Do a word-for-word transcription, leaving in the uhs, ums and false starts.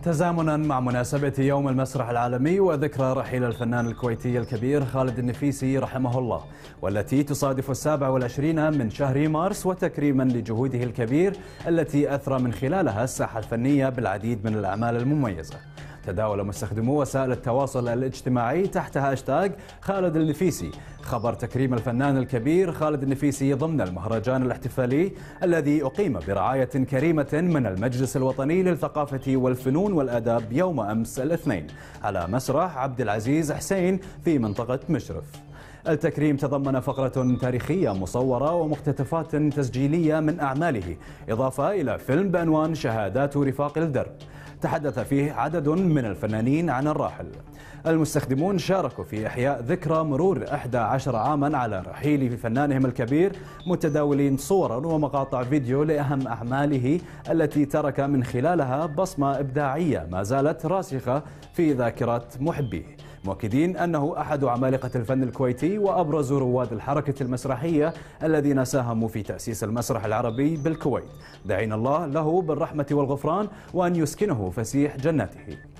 تزامنا مع مناسبة يوم المسرح العالمي وذكرى رحيل الفنان الكويتي الكبير خالد النفيسي رحمه الله، والتي تصادف السابع والعشرين من شهر مارس، وتكريما لجهوده الكبير التي أثرى من خلالها الساحة الفنية بالعديد من الأعمال المميزة. تداول مستخدمو وسائل التواصل الاجتماعي تحت هاشتاج خالد النفيسي خبر تكريم الفنان الكبير خالد النفيسي ضمن المهرجان الاحتفالي الذي أقيم برعاية كريمة من المجلس الوطني للثقافة والفنون والآداب يوم أمس الاثنين على مسرح عبد العزيز حسين في منطقة مشرف. التكريم تضمن فقرة تاريخية مصورة ومقتطفات تسجيلية من أعماله، إضافة إلى فيلم بعنوان شهادات رفاق الدرب تحدث فيه عدد من الفنانين عن الراحل. المستخدمون شاركوا في إحياء ذكرى مرور إحدى عشر عاما على رحيل فنانهم الكبير، متداولين صورا ومقاطع فيديو لأهم أعماله التي ترك من خلالها بصمة إبداعية ما زالت راسخة في ذاكرة محبيه، مؤكدين أنه أحد عمالقة الفن الكويتي وأبرز رواد الحركة المسرحية الذين ساهموا في تأسيس المسرح العربي بالكويت، داعين الله له بالرحمة والغفران وأن يسكنه فسيح جناته.